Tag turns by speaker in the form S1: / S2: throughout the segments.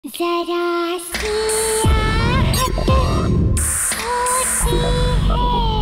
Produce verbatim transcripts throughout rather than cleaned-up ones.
S1: जरा सी आहट होती है।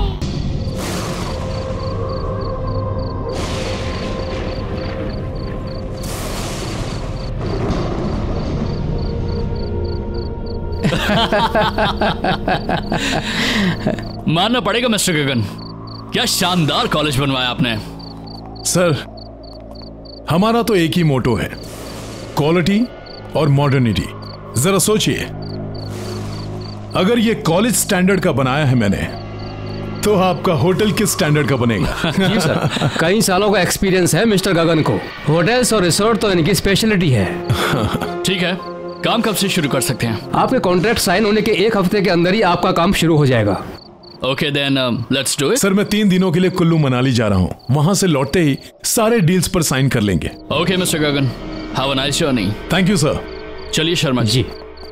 S2: मानना पड़ेगा मिस्टर गगन, क्या शानदार कॉलेज बनवाया आपने।
S3: सर, हमारा तो एक ही मोटो है, क्वालिटी और मॉडर्निटी। जरा सोचिए, अगर ये कॉलेज स्टैंडर्ड का बनाया है मैंने, तो आपका होटल किस स्टैंडर्ड का बनेगा?
S4: जी सर, कई सालों का एक्सपीरियंस है मिस्टर गगन को। होटल्स और रिसोर्ट तो इनकी स्पेशलिटी है।
S2: ठीक है, काम कब से शुरू कर सकते हैं?
S4: आपके कॉन्ट्रैक्ट साइन होने के एक हफ्ते के अंदर ही आपका काम शुरू हो जाएगा।
S2: Okay then let's do it.
S3: Sir, मैं तीन दिनों के लिए कुल्लू मनाली जा रहा हूँ, वहां से लौटते ही सारे डील्स पर साइन कर लेंगे।
S2: Okay mister Gagan, have a nice journey.
S3: Thank you sir.
S2: चलिए Sharma
S4: ji.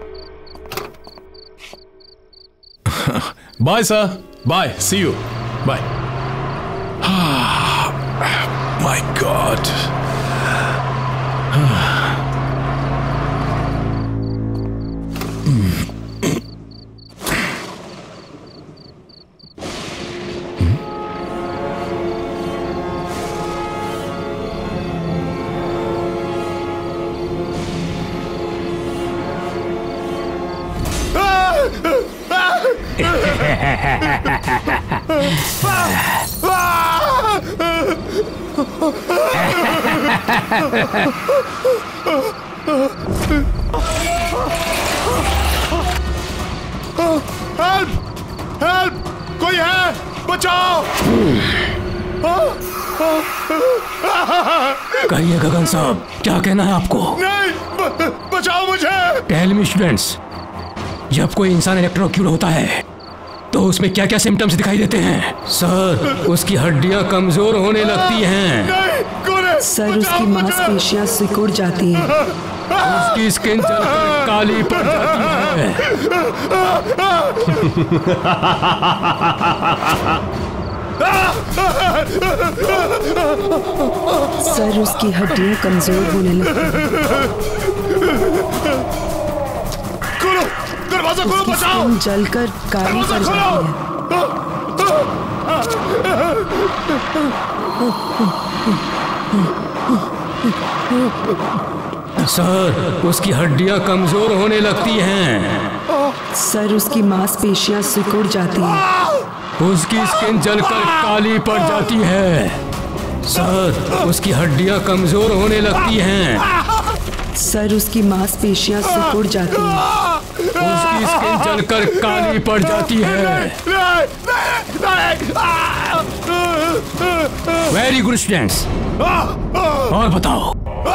S3: Bye sir, bye, see you, bye. My god. Help! Help! कोई है? बचाओ!
S4: कहिए गगन साहब, क्या कहना है आपको?
S3: नहीं, ब, बचाओ मुझे!
S4: टेल मी स्टूडेंट्स, जब कोई इंसान इलेक्ट्रोक्यूट होता है तो उसमें क्या क्या सिम्टम्स दिखाई देते हैं? सर, उसकी हड्डियां कमजोर होने लगती हैं।
S3: नहीं, कौन है?
S5: सर, उसकी मांसपेशियां सिकुड़ जाती हैं।
S4: उसकी स्किन जलकर काली पड़ जाती है।
S5: सर, उसकी हड्डियां कमजोर होने लगती हैं।
S3: खोलो, दरवाजा खोलो, बचाओ!
S5: स्किन जलकर काली पड़ जाती है।
S4: सर, उसकी हड्डियां कमजोर होने लगती हैं।
S5: सर, उसकी मांसपेशियां सिकुड़ जाती हैं।
S4: उसकी स्किन जलकर काली पड़ जाती है। सर, उसकी हड्डियां कमजोर होने लगती हैं।
S5: सर, उसकी मांसपेशियां सिकुड़ जाती हैं।
S4: उसकी स्किन जलकर काली पड़ जाती है। वेरी गुड स्टूडेंट्स, और बताओ।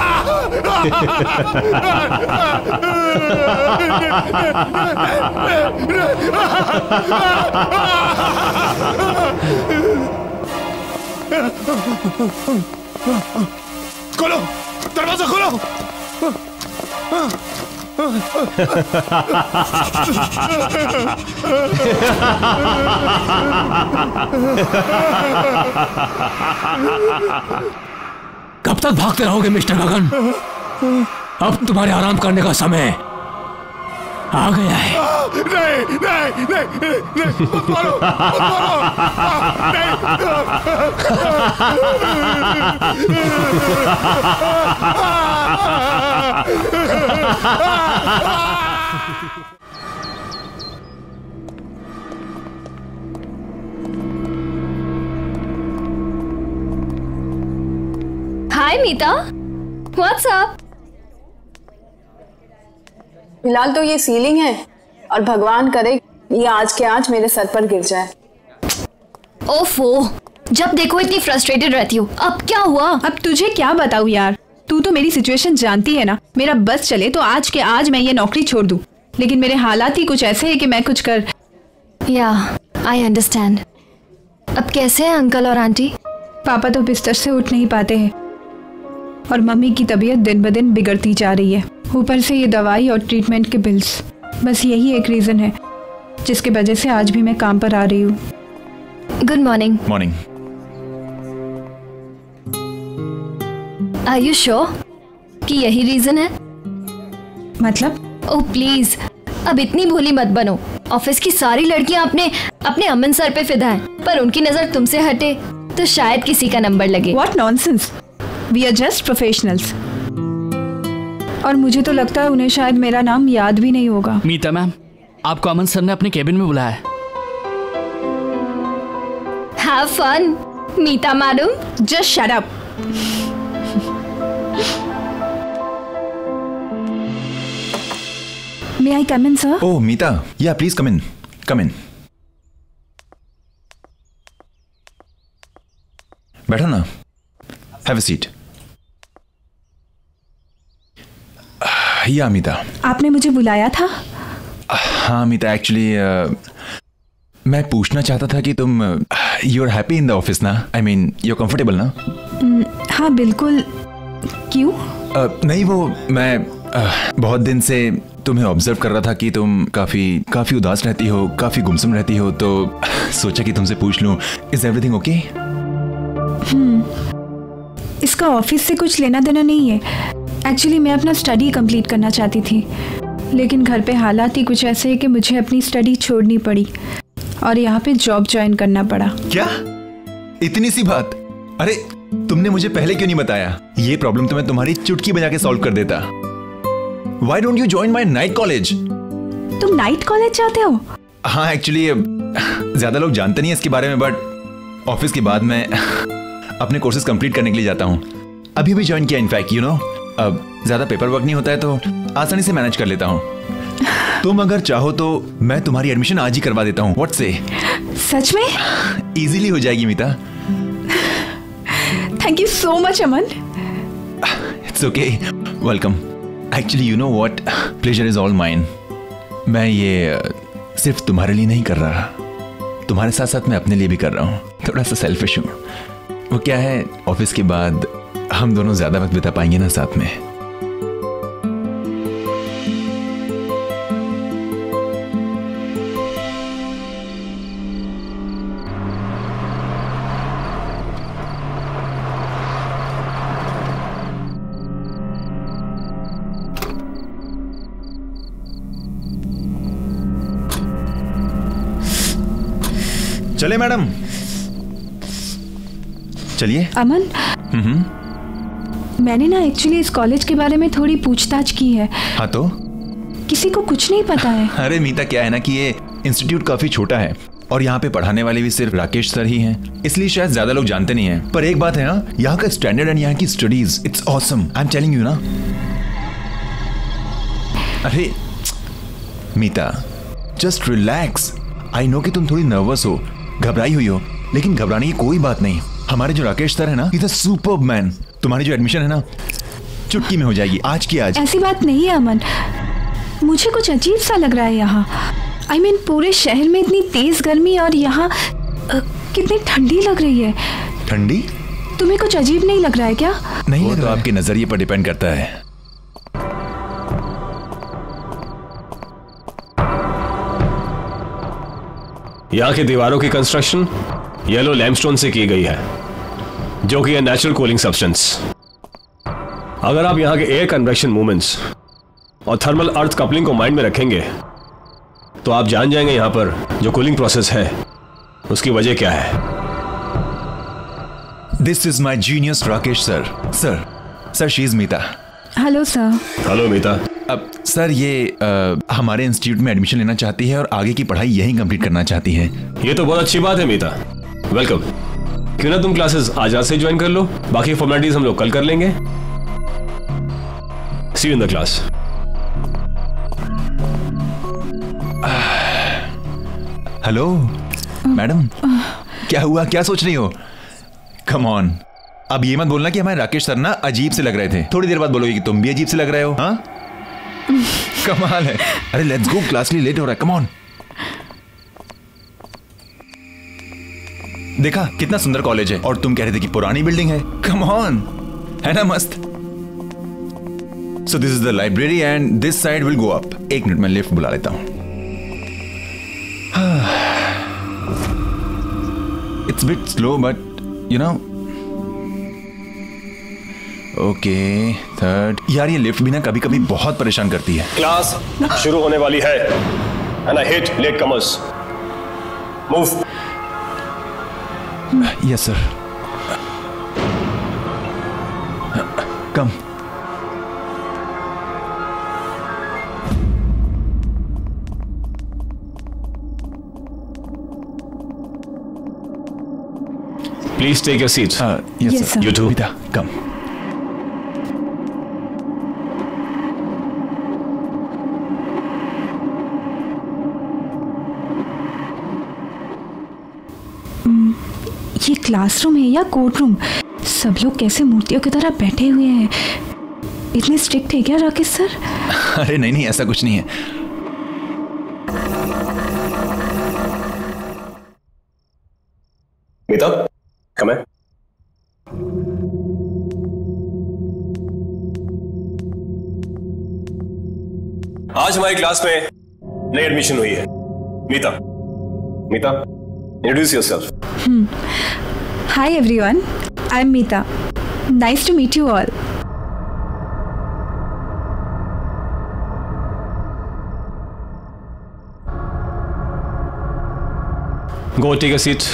S3: खोलो, दरवाजा खोलो!
S4: कब तक भागते रहोगे मिस्टर गगन? अब तुम्हारे आराम करने का समय आ गया है।
S3: नहीं, नहीं, नहीं, नहीं, मत मारो, मत मारो!
S6: Hi Meeta, what's up?
S7: फिलहाल तो ये सीलिंग है, और भगवान करे ये आज के आज मेरे सर पर गिर जाए।
S6: ओफो, जब देखो इतनी फ्रस्ट्रेटेड रहती हो। अब क्या हुआ?
S8: अब तुझे क्या बताऊं यार, तू तो मेरी सिचुएशन जानती है ना। मेरा बस चले तो आज के आज मैं ये नौकरी छोड़ दूं, लेकिन मेरे हालात ही कुछ ऐसे हैं कि मैं कुछ कर।
S6: या आई अंडरस्टैंड। अब कैसे हैं अंकल और आंटी?
S8: पापा तो बिस्तर से उठ नहीं पाते हैं, और मम्मी की तबीयत दिन ब दिन बिगड़ती जा रही है। ऊपर से ये दवाई और ट्रीटमेंट के बिल्स, बस यही एक रीजन है जिसकी वजह से आज भी मैं काम पर आ रही हूँ।
S6: Good morning.
S9: Morning.
S6: Are you sure कि यही रीजन है?
S8: मतलब
S6: ओह प्लीज, अब इतनी भोली मत बनो। ऑफिस की सारी लड़कियां अपने अपने अमन सर पे फिदा हैं, पर उनकी नजर तुमसे हटे तो शायद किसी का नंबर लगे।
S8: What nonsense! We are just professionals. और मुझे तो लगता है उन्हें शायद मेरा नाम याद भी नहीं होगा।
S2: मीता मैम, आपको अमन सर ने अपने केबिन में बुलाया है।
S6: Have fun, Meeta madam.
S8: Just shut up. May I come in, sir?
S9: Oh, Meeta. Yeah, please come in. Come in. बैठो ना. Have a seat. Yeah, Meeta.
S8: आपने मुझे बुलाया था?
S9: हाँ मीता, एक्चुअली मैं पूछना चाहता था कि तुम you are happy in the office ना? I mean you are comfortable ना?
S8: हाँ बिल्कुल। क्यों?
S9: uh, नहीं वो मैं uh, बहुत दिन से तुम्हें ऑब्जर्व कर रहा था कि तुम काफी काफी उदास रहती हो, काफी गुमसुम रहती हो, तो सोचा कि तुमसे पूछ लूं, इज एवरीथिंग ओके?
S8: इसका ऑफिस से कुछ लेना देना नहीं है। एक्चुअली मैं अपना स्टडी कंप्लीट करना चाहती थी, लेकिन घर पे हालात ही कुछ ऐसे है कि मुझे अपनी स्टडी छोड़नी पड़ी और यहाँ पे जॉब ज्वाइन करना पड़ा।
S9: क्या? इतनी सी बात? अरे तुमने मुझे पहले क्यों नहीं बताया? ये प्रॉब्लम तो मैं तुम्हारी चुटकी बजा के सॉल्व कर देता। Why don't you join my night college?
S8: तुम नाइट कॉलेज जाते हो?
S9: हाँ एक्चुअली ज्यादा लोग जानते नहीं है इसके बारे में, बट ऑफिस के बाद मैं अपने कोर्सेज कंप्लीट करने के लिए जाता हूँ। अभी भी ज्वाइन किया इनफैक्ट, यू नो। अब ज्यादा पेपर वर्क नहीं होता है तो आसानी से मैनेज कर लेता हूँ। तुम अगर चाहो तो मैं तुम्हारी एडमिशन आज ही करवा देता हूँ। व्हाट से?
S8: सच में?
S9: इजीली हो जाएगी Meeta.
S8: Thank you so much Aman.
S9: It's okay, welcome. Actually you know what, pleasure is all mine. मैं ये सिर्फ तुम्हारे लिए नहीं कर रहा, तुम्हारे साथ साथ मैं अपने लिए भी कर रहा हूँ। थोड़ा सा सेल्फिश हूँ। वो क्या है, ऑफिस के बाद हम दोनों ज्यादा वक्त बिता पाएंगे ना साथ में। चले मैडम, चलिए।
S8: अमन,
S9: हम्म
S8: मैंने ना एक्चुअली इस कॉलेज के बारे में थोड़ी पूछताछ की है।
S9: हाँ तो?
S8: किसी को कुछ नहीं पता है।
S9: अरे मीता, क्या है ना कि ये इंस्टीट्यूट काफी छोटा है और यहाँ पे पढ़ाने वाले भी सिर्फ राकेश सर ही हैं, इसलिए शायद ज्यादा लोग जानते नहीं हैं। पर एक बात है ना, यहाँ का स्टैंडर्ड एंड यहाँ की studies, it's awesome. I am telling you ना। अरे Meeta, just relax. I know कि तुम थोड़ी नर्वस हो, घबराई हुई हो, लेकिन घबराने की कोई बात नहीं। हमारे जो राकेश सर है ना, इज अ सुपर्ब मैन। तुम्हारी जो एडमिशन है ना, चुटकी में हो जाएगी, आज की आज।
S8: ऐसी बात नहीं है अमन, मुझे कुछ अजीब सा लग रहा है यहाँ। आई I मीन mean, पूरे शहर में इतनी तेज गर्मी और यहाँ कितनी ठंडी लग रही है।
S9: ठंडी?
S8: तुम्हें कुछ अजीब नहीं लग रहा है क्या?
S9: नहीं, वो तो आपके नजरिए पर डिपेंड करता है।
S4: यहाँ की दीवारों की कंस्ट्रक्शन येलो लैमस्टोन से की गई है, जो कि है नेचुरल कूलिंग सब्सटेंस। अगर आप यहाँ के एयर कन्वेक्शन मूवमेंट्स और थर्मल अर्थ कपलिंग को माइंड में रखेंगे तो आप जान जाएंगे यहाँ पर जो कूलिंग प्रोसेस है उसकी वजह क्या है।
S9: This is my genius Rakesh sir. Sir sir she is Meeta.
S8: Hello sir.
S4: Hello Meeta.
S9: अब सर ये आ, हमारे इंस्टीट्यूट में एडमिशन लेना चाहती है और आगे की पढ़ाई यहीं कंप्लीट करना चाहती है।
S4: ये तो बहुत अच्छी बात है मीता, वेलकम। क्यों ना तुम क्लासेस आज रात से ज्वाइन कर लो, बाकी फॉर्मेलिटीज हम लोग कल कर लेंगे। See you in the class.
S9: Hello madam, क्या हुआ, क्या सोच रही हो? कम ऑन, अब ये मत बोलना कि हमारे राकेश सर ना अजीब से लग रहे थे। थोड़ी देर बाद बोलोगे कि तुम भी अजीब से लग रहे हो। हाँ कमाल है। अरे लेट्स गो, क्लास के लिए लेट हो रहा है। Come on. देखा कितना सुंदर कॉलेज है और तुम कह रहे थे कि पुरानी बिल्डिंग है। कम ऑन, है ना मस्त। So this is the library and this side will go up. एक मिनट में लिफ्ट बुला लेता हूं। It's bit slow but you know okay third. यार ये लिफ्ट भी ना कभी कभी बहुत परेशान करती है।
S4: क्लास शुरू होने वाली है and I hate late comers. Move.
S9: Yes sir. Come.
S4: Please take your seat.
S9: Yes sir.
S4: You too.
S9: Meeta come.
S8: ये क्लासरूम है या कोर्ट रूम? सब लोग कैसे मूर्तियों की तरह बैठे हुए हैं। इतने स्ट्रिक्ट है क्या राकेश सर?
S9: अरे नहीं नहीं ऐसा कुछ नहीं है।
S4: मीता कम है। आज हमारी क्लास में नई एडमिशन हुई है Meeta. Meeta introduce yourself.
S8: Hi everyone, I'm Meeta. Nice to meet you all.
S4: Go take a seat.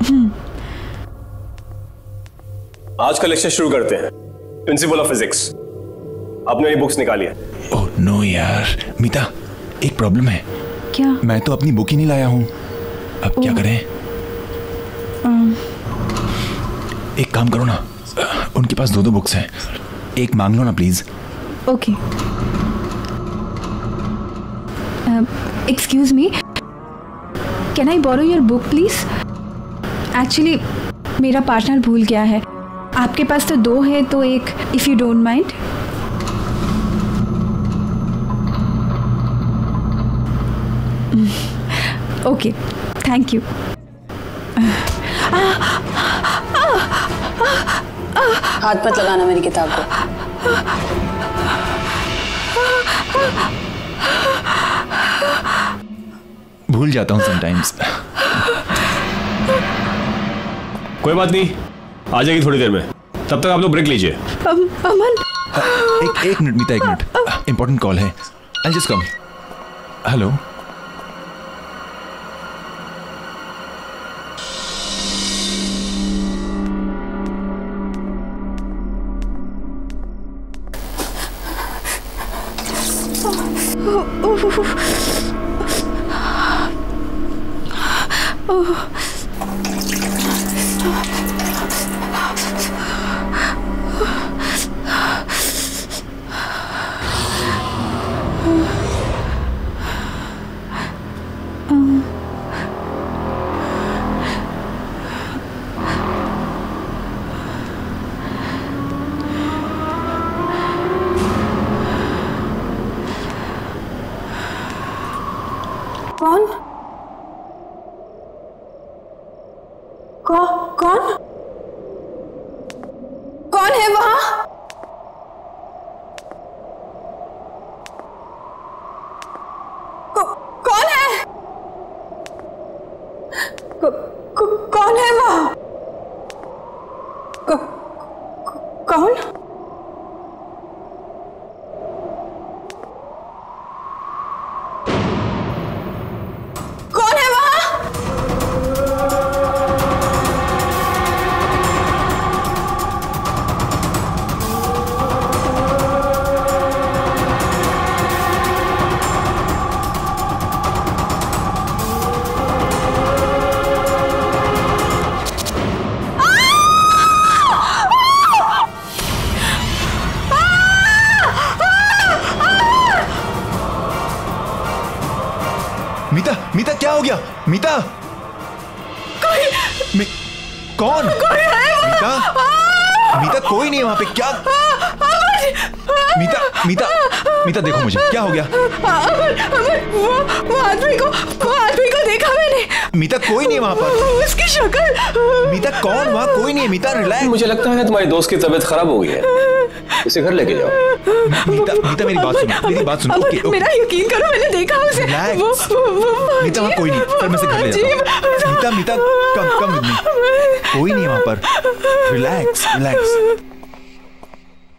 S4: आज का लेक्चर शुरू करते हैं। प्रिंसिपल ऑफ फिजिक्स, आपने मेरी बुक्स निकाली है।
S9: ओह नो यार मीता, एक प्रॉब्लम है।
S8: क्या?
S9: मैं तो अपनी बुक ही नहीं लाया हूँ। अब क्या करें? एक काम करो ना, उनके पास दो दो बुक्स हैं, एक मांग लो ना please.
S8: Okay. Excuse me, can I borrow your book please? Actually मेरा पार्टनर भूल गया है। आपके पास तो दो है तो एक, if you don't mind. Okay thank you.
S7: हाथ मत लगाना मेरी किताब को।
S9: भूल जाता हूँ समटाइम्स।
S4: कोई बात नहीं, आ जाएगी थोड़ी देर में। तब तक आप लोग ब्रेक लीजिए।
S8: अमन
S9: एक एक मिनट मीता, एक मिनट, इंपॉर्टेंट कॉल है। I just come. हेलो
S7: कौन? कौ, कौन? कौन है वहां? कौ, कौन है? कौ, कौ, कौन है वहां? कौ, कौन?
S9: मीता, मीता क्या हो गया? मीता कोई मी, कौन? कोई है मीता? मीता कोई नहीं है वहां पे। क्या? मीता मीता मीता देखो मुझे, क्या हो गया?
S8: अमन, अमन, वो वो आदमी को वो आदमी को देखा मैंने।
S9: मीता कोई नहीं है वहां पर।
S8: उसकी शक्ल।
S9: मीता कौन? वहां कोई नहीं है। मीता रिलैक्स।
S4: मुझे लगता है तुम्हारी दोस्त की तबीयत खराब हो गई है, इसे घर लेके जाओ।
S9: मीता मीता मेरी बात सुनो, मेरी बात सुनो। ओके ओके,
S8: मेरा यकीन करो, मैंने देखा उसे। वो वो
S9: मीता वहां कोई नहीं, पर मैं इसे घर ले जाता हूं। Meeta Meeta come come with me. कोई नहीं है वहां पर। Relax relax.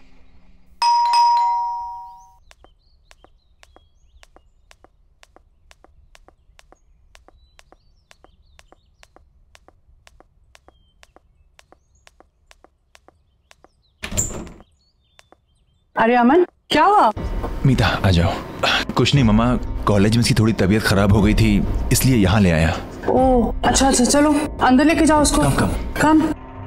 S7: अरे अमन, क्या हुआ?
S9: मीता आ जाओ। कुछ नहीं मम्मा, कॉलेज में इसकी थोड़ी तबीयत खराब हो गई थी, इसलिए यहाँ ले आया।
S7: ओह अच्छा अच्छा, चलो अंदर लेके जाओ उसको।
S9: कम कम
S7: कम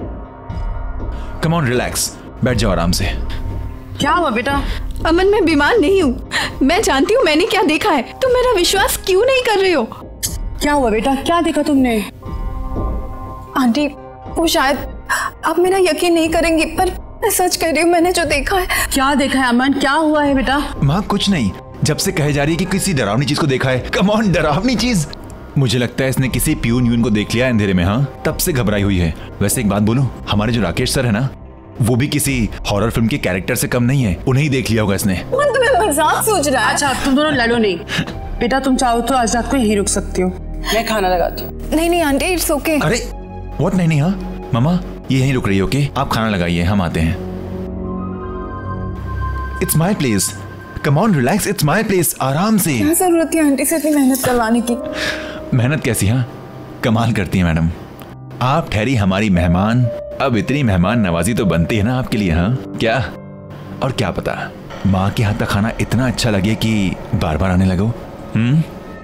S9: कम ऑन, रिलैक्स, बैठ जाओ आराम से।
S7: क्या हुआ बेटा?
S8: अमन मैं बीमार नहीं हूँ, मैं जानती हूँ मैंने क्या देखा है, तुम मेरा विश्वास क्यों नहीं कर रहे हो?
S7: क्या हुआ बेटा, क्या देखा तुमने?
S8: आंटी वो शायद आप मेरा यकीन नहीं करेंगी, पर मैं सच कह रही हूँ, मैंने जो देखा है।
S7: क्या देखा है अमन, क्या हुआ है बेटा?
S9: माँ कुछ नहीं, जब से कहे जा रही है कि किसी डरावनी चीज को देखा है। कम ऑन, डरावनी चीज? मुझे लगता है इसने किसी प्यून यून को देख लिया अंधेरे में, हाँ तब से घबराई हुई है। वैसे एक बात बोलूं, हमारे जो राकेश सर है ना, वो भी किसी हॉरर फिल्म के कैरेक्टर से कम नहीं है, उन्हें ही देख लिया होगा इसने।
S7: तुम्हें मजाक सोच रहा है? अच्छा तुम दोनों लड़ो नहीं बेटा, तुम चाहो तो आज रात को यहीं रुक सकती हो, मैं खाना लगाती हूँ।
S8: नहीं नहीं आंटी, इट्स ओके।
S9: अरे व्हाट, नहीं नहीं, हाँ मामा ये यहीं रुक रही है, ओके आप खाना लगाइए, हम आते हैं। It's my place, come on relax, it's my place, आराम से।
S8: क्या जरूरत है आंटी से इतनी मेहनत करवाने की?
S9: मेहनत कैसी, हाँ कमाल करती है मैडम, आप ठहरी हमारी मेहमान। अब इतनी मेहमान नवाजी तो बनती है ना आपके लिए, हाँ क्या? और क्या पता माँ के हाथ का खाना इतना अच्छा लगे कि बार बार आने लगो। हम्म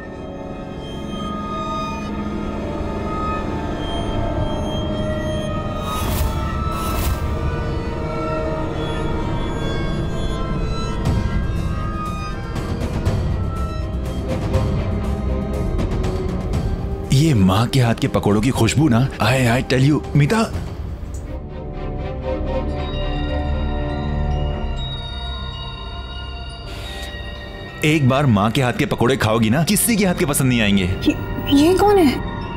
S9: ये माँ के हाथ के पकौड़ों की खुशबू ना, आई आई टेल यू मीता, एक बार माँ के हाथ के पकोड़े खाओगी ना, किसी के हाथ के पसंद नहीं आएंगे।
S8: ये, ये कौन है?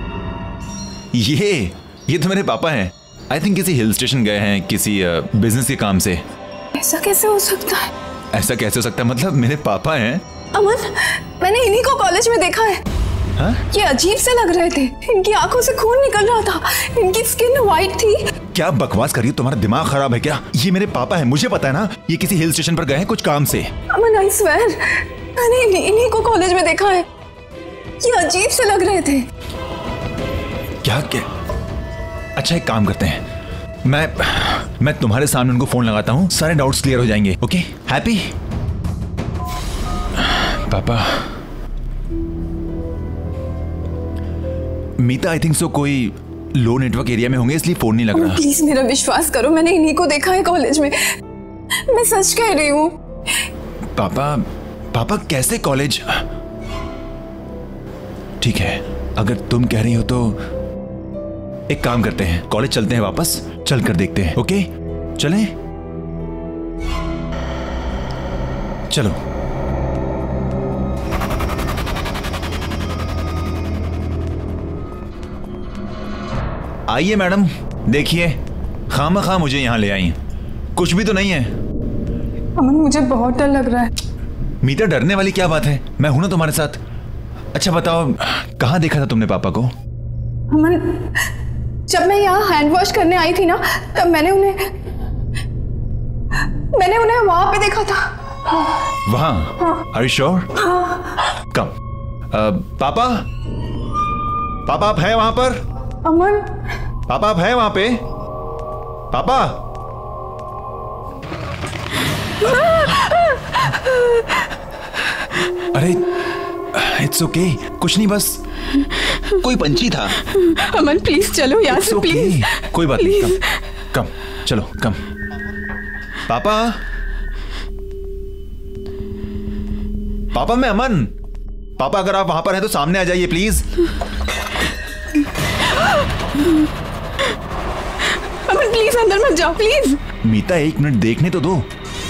S9: ये ये तो मेरे पापा हैं। आई थिंक किसी हिल स्टेशन गए हैं किसी बिजनेस के काम से।
S8: ऐसा कैसे हो सकता है?
S9: ऐसा कैसे हो सकता है मतलब, मेरे पापा हैं।
S8: अमन मैंने इन्हीं को कॉलेज में देखा है।
S9: हाँ?
S8: ये अजीब से लग रहे थे, इनकी आंखों से खून निकल रहा था, इनकी स्किन वाइट थी।
S9: क्या बकवास कर रही हो, तुम्हारा दिमाग खराब है क्या? ये मेरे पापा हैं, मुझे पता है ना, ये किसी हिल स्टेशन पर गए हैं कुछ काम से।
S8: अमन आई स्वेयर मैंने इन्हीं, इन्हीं को कॉलेज में देखा है, ये अजीब से लग रहे थे।
S9: क्या क्या? अच्छा एक काम करते हैं, मैं मैं तुम्हारे सामने उनको फोन लगाता हूँ, सारे डाउट्स क्लियर हो जाएंगे। Okay happy? पापा मीता आई थिंक सो कोई लो नेटवर्क एरिया में होंगे इसलिए फोन नहीं लग रहा।
S8: प्लीज मेरा विश्वास करो, मैंने इन्हीं को देखा है कॉलेज में, मैं सच कह रही हूँ।
S9: पापा पापा कैसे कॉलेज? ठीक है अगर तुम कह रही हो तो एक काम करते हैं, कॉलेज चलते हैं वापस, चल कर देखते हैं। ओके चलें? चलो। आइए मैडम, देखिए खामखा मुझे यहां ले आई, कुछ भी तो नहीं है।
S8: अमन मुझे बहुत डर लग रहा है।
S9: मीता डरने वाली क्या बात है, मैं हूं ना तुम्हारे साथ। अच्छा बताओ कहां देखा था तुमने पापा को?
S8: अमन जब मैं यहाँ हैंड वॉश करने आई थी ना, तब मैंने उन्हें मैंने उन्हें वहां पे देखा था।
S9: वहां? Are you sure? कम। पापा पापा आप हैं वहां पर?
S8: अमन
S9: पापा आप हैं वहां पे? पापा अरे इट्स ओके okay. कुछ नहीं, बस कोई पंछी था।
S8: अमन प्लीज चलो यहाँ से,
S9: okay.
S8: प्लीज।
S9: कोई बात नहीं, कम कम चलो कम। पापा पापा मैं अमन। पापा अगर आप वहां पर हैं तो सामने आ जाइए प्लीज।
S8: अमन प्लीज अंदर मत जाओ प्लीज।
S9: मीता एक मिनट देखने तो दो।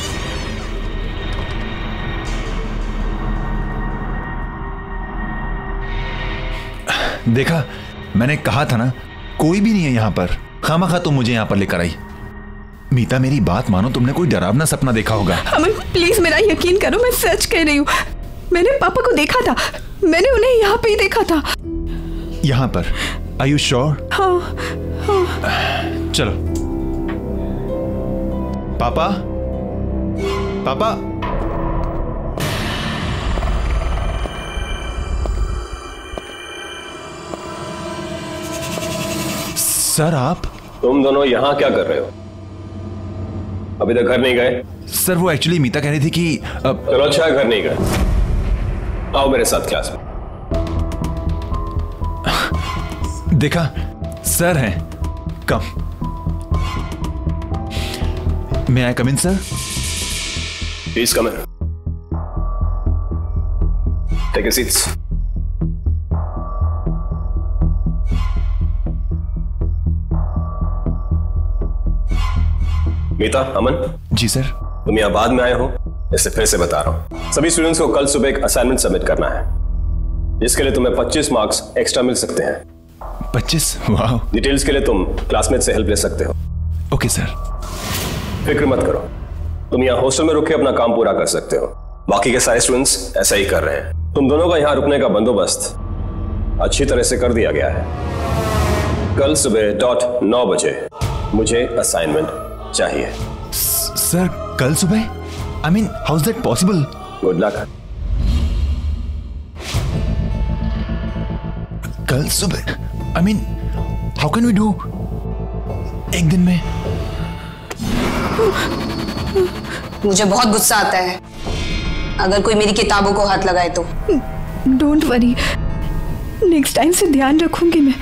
S9: देखा मैंने कहा था ना, कोई भी नहीं है यहां पर, खामखा तुम मुझे यहां पर लेकर आई। मीता मेरी बात मानो, तुमने कोई डरावना सपना देखा होगा।
S8: अमन प्लीज मेरा यकीन करो, मैं सच कह रही हूँ, मैंने पापा को देखा था, मैंने उन्हें यहाँ पे ही देखा था।
S9: यहाँ पर? Are you sure?
S8: हाँ, हाँ।
S9: चलो। पापा पापा सर आप?
S4: तुम दोनों यहाँ क्या कर रहे हो? अभी तक घर नहीं गए?
S9: सर वो एक्चुअली मीता कह रही थी कि अब
S4: चलो अच्छा है, घर नहीं गए, आओ मेरे साथ क्लास में।
S9: देखा सर हैं, come. May I come in sir?
S4: Please come in, take your seats. Meeta, Aman.
S9: जी सर।
S4: तुम यहाँ बाद में आए हो, इससे फिर से बता रहा हूँ, सभी स्टूडेंट्स को कल सुबह एक असाइनमेंट सबमिट करना है, जिसके लिए तुम्हें पच्चीस मार्क्स एक्स्ट्रा मिल सकते हैं।
S9: पच्चीस? वाह।
S4: डिटेल्स के लिए तुम क्लासमेट से हेल्प ले सकते हो।
S9: Okay sir.
S4: फिक्र मत करो, तुम यहाँ हॉस्टल में रुक के अपना काम पूरा कर सकते हो, बाकी के सारे स्टूडेंट्स ऐसा ही कर रहे हैं। तुम दोनों का यहाँ रुकने का बंदोबस्त अच्छी तरह से कर दिया गया है। कल सुबह डॉट नौ बजे मुझे असाइनमेंट चाहिए।
S9: सर कल सुबह? I mean how is that possible?
S4: Good luck.
S9: कल सुबह? I mean how can we do एक दिन में?
S7: मुझे बहुत गुस्सा आता है अगर कोई मेरी किताबों को हाथ लगाए तो।
S8: डोंट वरी, नेक्स्ट टाइम से ध्यान रखूंगी मैं।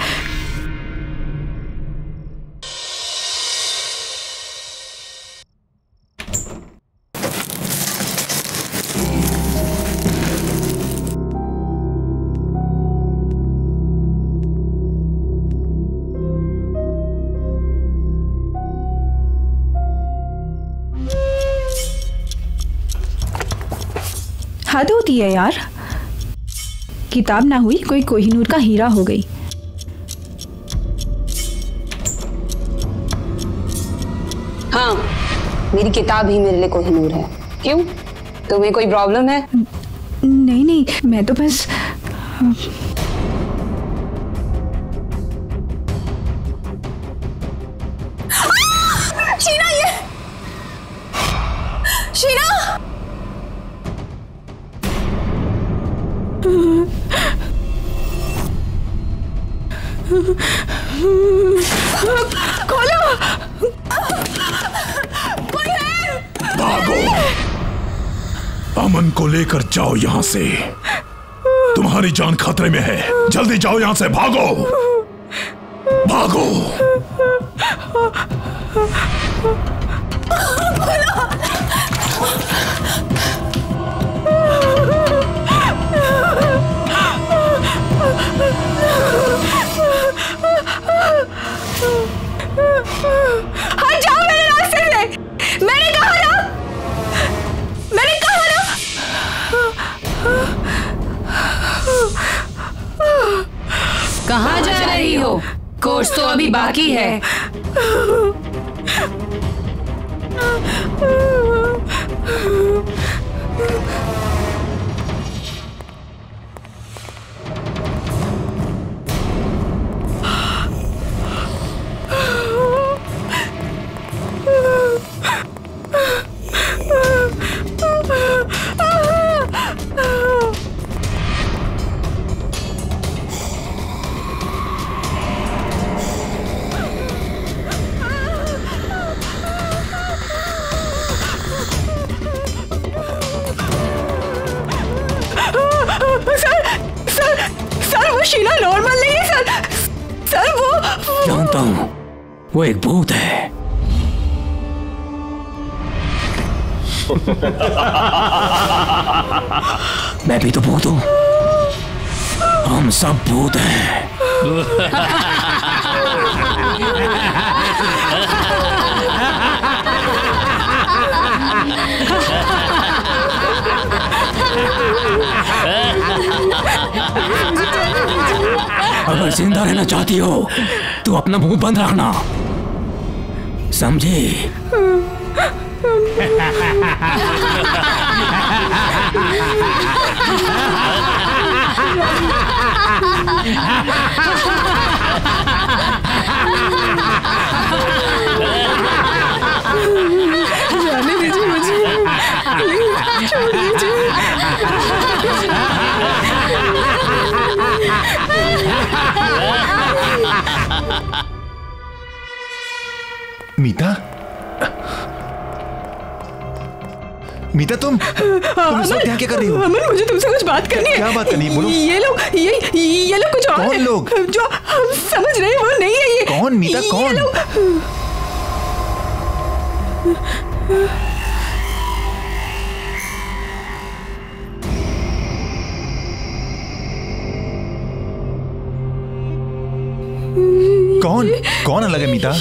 S8: हद होती है यार, किताब ना हुई कोई कोहिनूर का हीरा हो गई।
S7: हाँ, मेरी किताब ही मेरे लिए कोहिनूर है। क्यों, तुम्हें कोई प्रॉब्लम है?
S8: नहीं नहीं, मैं तो बस
S7: शीना, ये शीना!
S8: खोलो!
S3: भागो! अमन को लेकर जाओ यहां से, तुम्हारी जान खतरे में है। जल्दी जाओ यहां से, भागो भागो।
S8: हट जाओ मेरे रास्ते से! मैंने कहा ना, मैंने कहा ना।
S10: कहाँ जा रही हो? कोर्स तो अभी बाकी है।
S8: शीना नॉर्मल नहीं है सर। सर वो
S11: जानता हूं, वो एक भूत है। मैं भी तो भूत हूं, हम सब भूत हैं। अगर जिंदा रहना चाहती हो तो अपना मुंह बंद रखना, समझे?
S8: जाने दीजिए मुझे, छोड़ दीजिए।
S9: मीता, मीता तुम तुम इस वक्त यहाँ क्या कर रही हो?
S8: अमन, मुझे तुमसे कुछ बात करनी है।
S9: क्या बात करनी है? बोलो।
S8: ये लोग ये ये लोग कुछ और
S9: कौन
S8: है।
S9: लोग?
S8: जो हम समझ रहे हैं वो नहीं है ये।
S9: कौन मीता, कौन? कौन कौन अलग है मीता?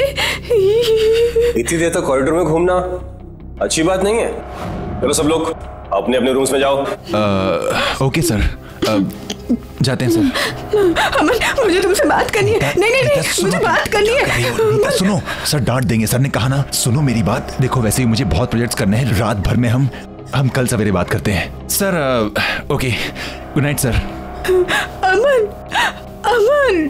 S4: इतनी देर तक कॉरिडोर में घूमना अच्छी बात नहीं है। चलो सब लोग अपने अपने रूम्स में जाओ।
S9: आ, ओके सर, आ, जाते हैं सर।
S8: अमन, मुझे तुमसे बात करनी है। नहीं नहीं नहीं, मुझे बात करनी है।
S9: मीता सुनो, सर डांट देंगे। सर ने कहा ना, सुनो मेरी बात। देखो वैसे ही मुझे बहुत प्रोजेक्ट्स करने हैं रात भर में। हम हम कल सवेरे बात करते हैं sir. Ah, okay, good night sir.
S8: Aman, Aman.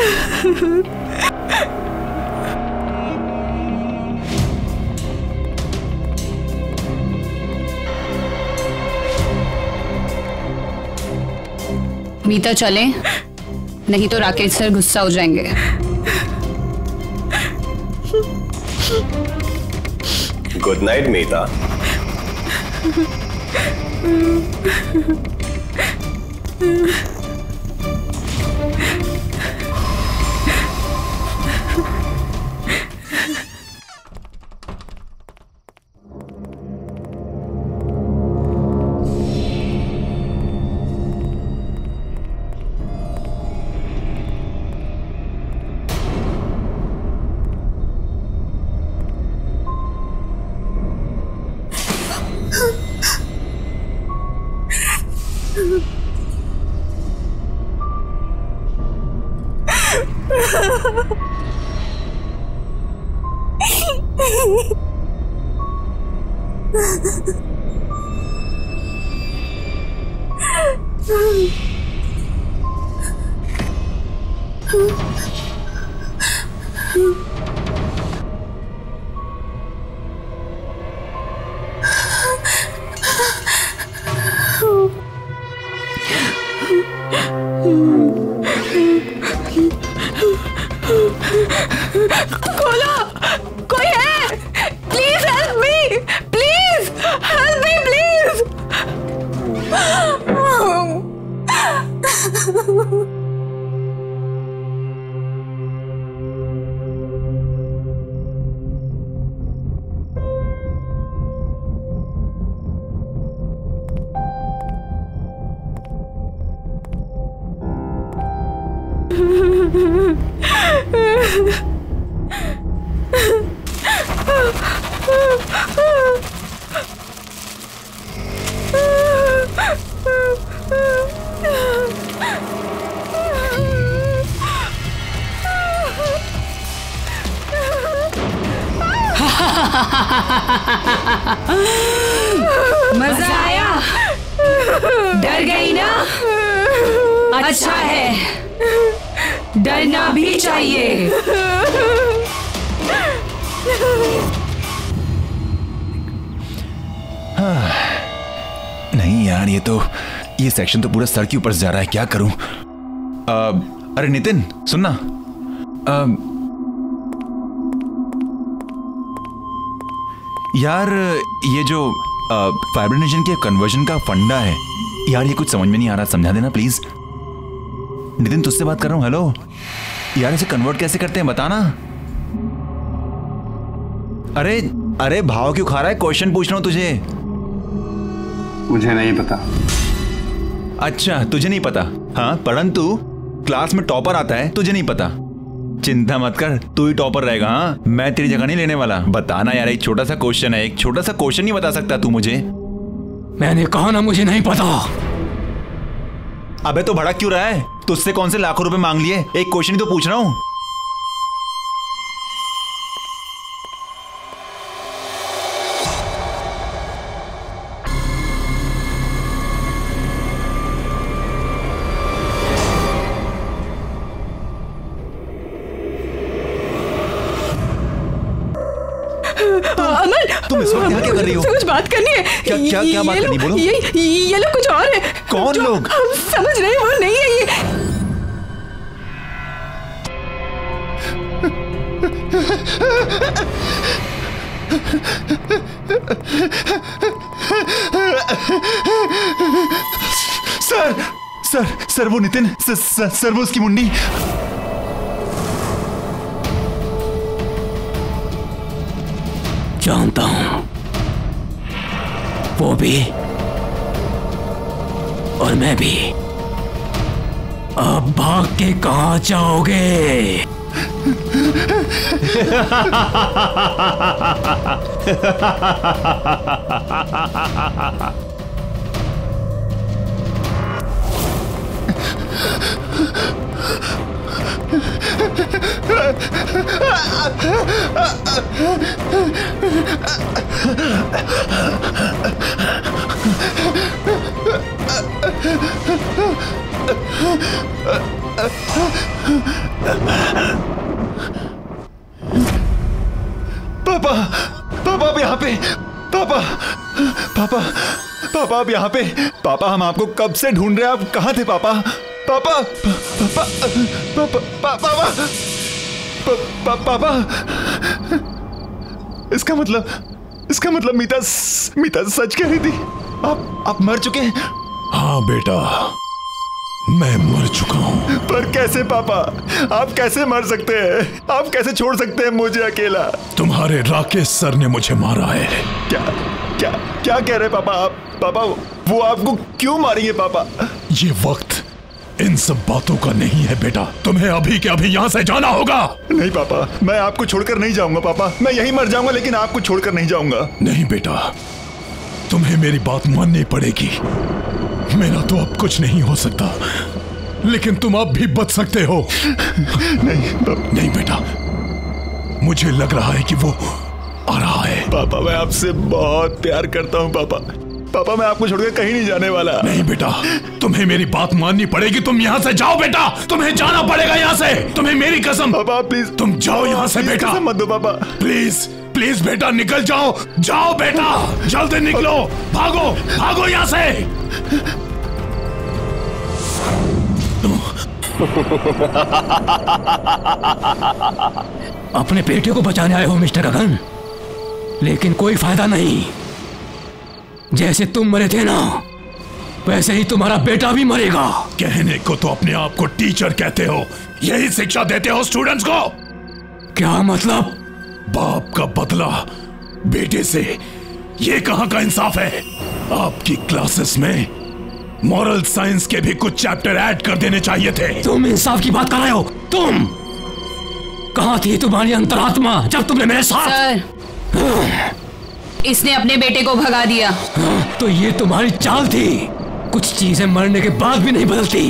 S10: Meeta चलें, नहीं तो राकेश सर गुस्सा हो जाएंगे।
S4: Good night Meeta.
S8: खोलो, कोई है? Please help me, please help me, please.
S10: मजा आया? डर गई ना? अच्छा है, डरना भी चाहिए।
S9: हाँ, नहीं यार, ये तो ये सेक्शन तो पूरा सर के ऊपर से जा रहा है। क्या करूं? आ, अरे नितिन सुनना, आ, यार ये जो फाइब्रिनेशन के कन्वर्जन का फंडा है यार, ये कुछ समझ में नहीं आ रहा, समझा देना प्लीज। नितिन तुझसे बात कर रहा हूं। हेलो यार, इसे कन्वर्ट कैसे करते हैं बताना। अरे अरे भाव क्यों खा रहा है? क्वेश्चन पूछ रहा हूं तुझे।
S12: मुझे नहीं पता।
S9: अच्छा तुझे नहीं पता? हाँ, परंतु क्लास में टॉपर आता है, तुझे नहीं पता। चिंता मत कर, तू ही टॉपर रहेगा। हाँ, मैं तेरी जगह नहीं लेने वाला। बताना यार, एक छोटा सा क्वेश्चन है, एक छोटा सा क्वेश्चन नहीं बता सकता तू मुझे?
S11: मैंने कहा ना मुझे नहीं पता।
S9: अबे तो भड़क क्यों रहा है? तुझसे कौन से लाखों रुपए मांग लिए? एक क्वेश्चन ही तो पूछ रहा हूं।
S8: अमन,
S9: तुम इस वक्त यहाँ क्या कर रही हो?
S8: कुछ बात करनी है।
S9: क्या क्या क्या बात करनी? बोलो।
S8: ये ये लोग कुछ और है।
S9: कौन लोग?
S8: हम समझ रहे हैं वो नहीं है ये।
S9: सर सर सर वो नितिन सर, सर, सर वो उसकी मुंडी।
S11: जानता हूं, वो भी और मैं भी। अब भाग के कहां जाओगे?
S9: पापा पापा आप यहाँ पे। पापा पापा पापा आप यहाँ पे। पापा हम आपको कब से ढूंढ रहे हैं, आप कहाँ थे पापा? पापा पापा पापा पापा पापा पापा इसका मतलब इसका मतलब मीता मीता सच कह रही थी। आप आप मर चुके हैं?
S3: हाँ बेटा, मैं मर चुका हूं।
S9: पर कैसे पापा? आप कैसे मर सकते हैं? आप कैसे छोड़ सकते हैं मुझे अकेला?
S3: तुम्हारे राकेश सर ने मुझे मारा है।
S9: क्या क्या क्या कह रहे पापा आप? पापा वो आपको क्यों मारेंगे पापा?
S3: ये वक्त इन सब बातों का नहीं है बेटा, तुम्हें अभी के अभी यहाँ से जाना होगा।
S9: नहीं पापा, मैं आपको छोड़कर नहीं जाऊंगा पापा। मैं यहीं मर जाऊंगा लेकिन आपको छोड़कर नहीं जाऊंगा।
S3: नहीं बेटा, तुम्हें मेरी बात माननी पड़ेगी। मेरा तो अब कुछ नहीं हो सकता, लेकिन तुम अब भी बच सकते हो।
S9: नहीं
S3: नहीं बेटा, मुझे लग रहा है कि वो आ रहा है।
S9: पापा मैं आपसे बहुत प्यार करता हूँ पापा। पापा मैं आपको छोड़कर कहीं नहीं जाने वाला।
S3: नहीं बेटा, तुम्हें मेरी बात माननी पड़ेगी। तुम यहाँ से जाओ बेटा, तुम्हें जाना पड़ेगा यहाँ से। तुम्हें मेरी कसम।
S9: पापा प्लीज
S3: तुम जाओ यहाँ से बेटा।
S9: कसम मत दो पापा।
S3: प्लीज प्लीज बेटा निकल जाओ। जाओ बेटा, जल्दी निकलो। भागो भागो यहाँ से।
S11: अपने बेटे को बचाने आए हो मिस्टर गगन, लेकिन कोई फायदा नहीं। जैसे तुम मरे थे ना, वैसे ही तुम्हारा बेटा भी मरेगा।
S3: कहने को तो अपने आप को टीचर कहते हो, यही शिक्षा देते हो स्टूडेंट्स को?
S11: क्या मतलब?
S3: बाप का बदला बेटे से, ये कहां का इंसाफ है? आपकी क्लासेस में मॉरल साइंस के भी कुछ चैप्टर ऐड कर देने चाहिए थे।
S11: तुम इंसाफ की बात कर रहे हो? तुम कहां थी तुम्हारी अंतरात्मा जब तुमने मेरे साथ?
S10: सर, इसने अपने बेटे को भगा दिया।
S11: तो ये तुम्हारी चाल थी। कुछ चीजें मरने के बाद भी नहीं बदलती।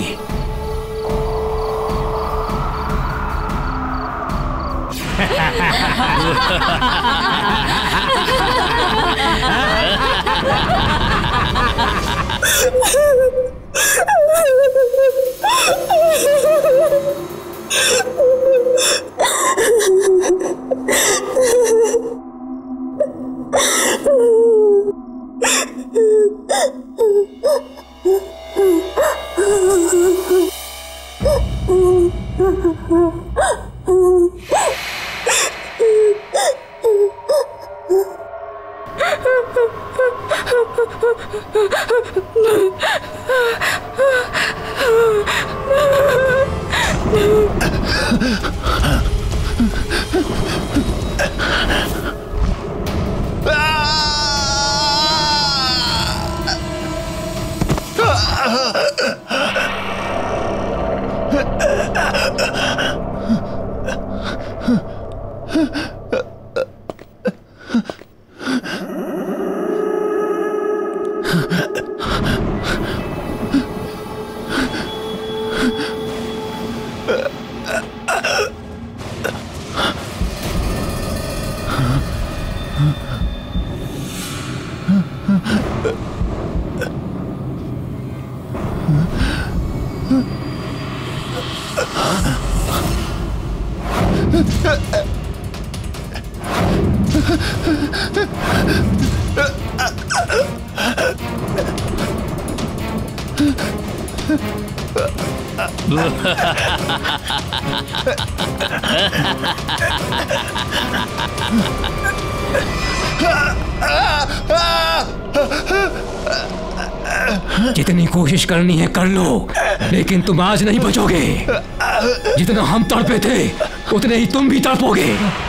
S11: जितनी कोशिश करनी है कर लो, लेकिन तुम आज नहीं बचोगे। जितना हम तड़पे थे उतने ही तुम भी तड़पोगे।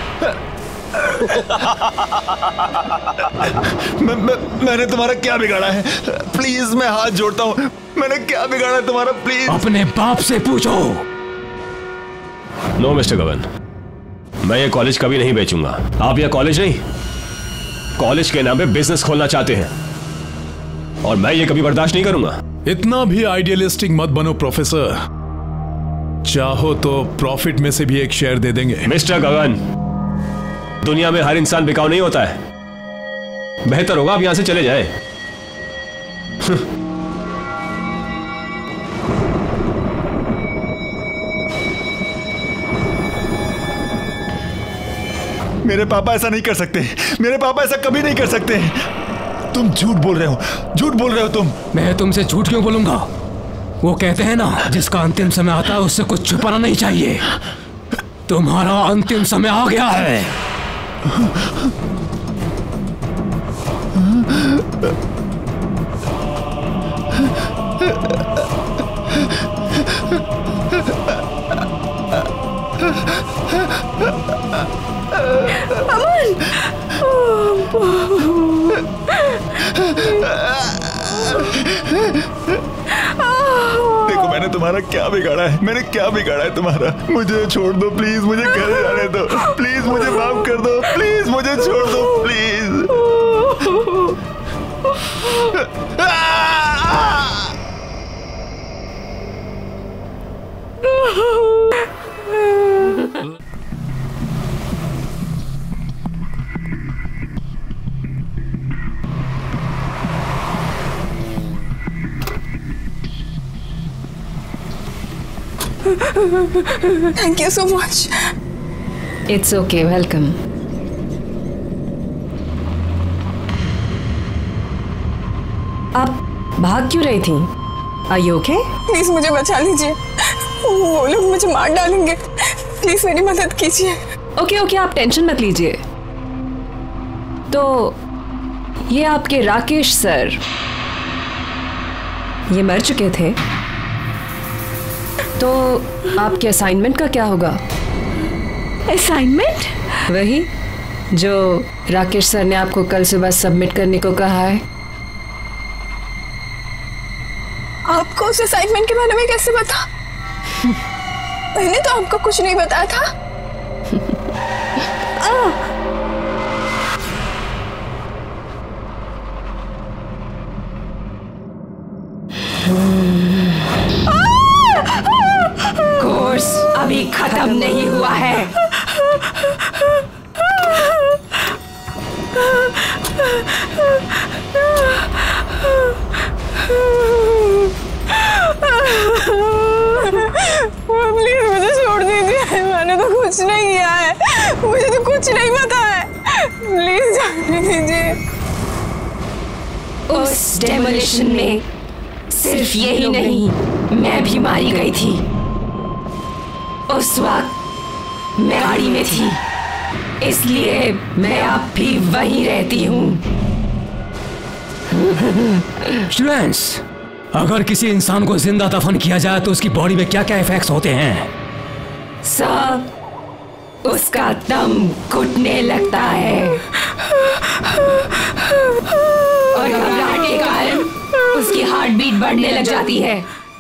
S9: मैं, मैं, मैंने तुम्हारा क्या बिगाड़ा है? प्लीज मैं हाथ जोड़ता हूँ, मैंने क्या बिगाड़ा है तुम्हारा? प्लीज
S11: अपने बाप से पूछो।
S4: नो मिस्टर गगन, मैं ये कॉलेज कभी नहीं बेचूंगा। आप यह कॉलेज नहीं, कॉलेज के नाम पे बिजनेस खोलना चाहते हैं और मैं ये कभी बर्दाश्त नहीं करूंगा।
S3: इतना भी आइडियलिस्टिक मत बनो प्रोफेसर। चाहो तो प्रॉफिट में से भी एक शेयर दे देंगे।
S4: मिस्टर गगन, दुनिया में हर इंसान बिकाऊ नहीं होता है। बेहतर होगा आप यहां से चले जाएं।
S9: मेरे पापा ऐसा नहीं कर सकते, मेरे पापा ऐसा कभी नहीं कर सकते। तुम झूठ बोल रहे हो, झूठ बोल रहे हो तुम।
S11: मैं तुमसे झूठ क्यों बोलूंगा? वो कहते हैं ना, जिसका अंतिम समय आता है उससे कुछ छुपाना नहीं चाहिए। तुम्हारा अंतिम समय आ गया है।
S8: अमन!
S9: देखो मैंने तुम्हारा क्या बिगाड़ा है, मैंने क्या बिगाड़ा है तुम्हारा? मुझे छोड़ दो प्लीज, मुझे घर जाने दो प्लीज, मुझे माफ कर दो प्लीज, मुझे छोड़ दो please.
S13: Thank you so much.
S10: It's okay, welcome. आप भाग क्यों रही थी? Are you okay?
S13: प्लीज मुझे बचा लीजिए, वो लोग मुझे मार डालेंगे। प्लीज मेरी मदद कीजिए।
S10: ओके ओके, आप टेंशन मत लीजिए। तो ये आपके राकेश सर, ये मर चुके थे, तो आपके असाइनमेंट का क्या होगा?
S8: असाइनमेंट?
S10: वही जो राकेश सर ने आपको कल सुबह सबमिट करने को कहा है।
S13: आपको उस असाइनमेंट के बारे में कैसे पता? मैंने तो आपको कुछ नहीं बताया था।
S10: कोर्स अभी खत्म नहीं हुआ है।
S13: प्लीज मुझे छोड़ दीजिए, मैंने तो कुछ नहीं किया है, मुझे तो कुछ नहीं पता है। प्लीज जाने दीजिए।
S10: उस डेमोलिशन में सिर्फ यही नहीं, मैं भी मारी गई थी। उस वक्त मैं गाड़ी में थी, इसलिए मैं अब भी वहीं रहती हूँ।
S11: स्टूडेंट्स, अगर किसी इंसान को जिंदा दफन किया जाए तो उसकी बॉडी में क्या क्या इफेक्ट्स होते हैं?
S10: सब, उसका दम घुटने लगता है और घबराहट के कारण उसकी हार्ट बीट बढ़ने लग जाती है।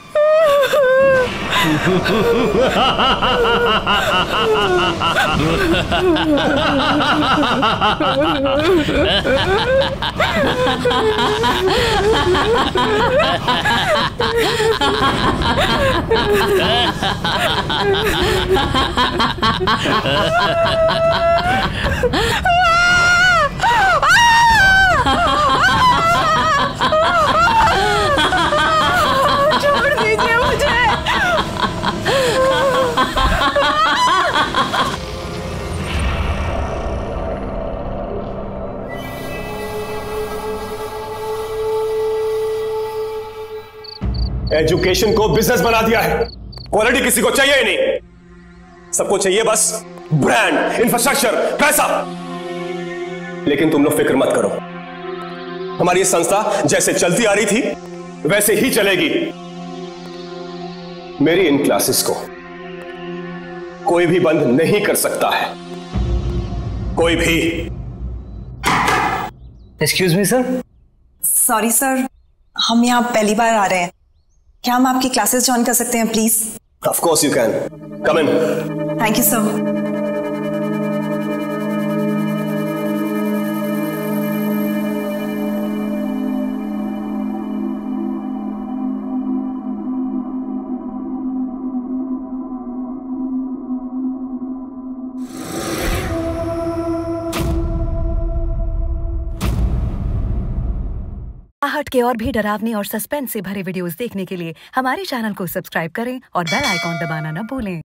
S13: छोड़ दीजिए मुझे।
S4: एजुकेशन को बिजनेस बना दिया है। क्वालिटी किसी को चाहिए ही नहीं, सबको चाहिए बस ब्रांड, इंफ्रास्ट्रक्चर, पैसा। लेकिन तुम लोग फिक्र मत करो, हमारी ये संस्था जैसे चलती आ रही थी वैसे ही चलेगी। मेरी इन क्लासेस को कोई भी बंद नहीं कर सकता है, कोई भी।
S14: Excuse me sir.
S15: Sorry sir, हम यहाँ पहली बार आ रहे हैं, क्या हम आपकी क्लासेस ज्वाइन कर सकते हैं please?
S4: Of course you can, come in.
S15: Thank you sir.
S16: आहट के और भी डरावने और सस्पेंस से भरे वीडियोस देखने के लिए हमारे चैनल को सब्सक्राइब करें और बेल आइकॉन दबाना न भूलें।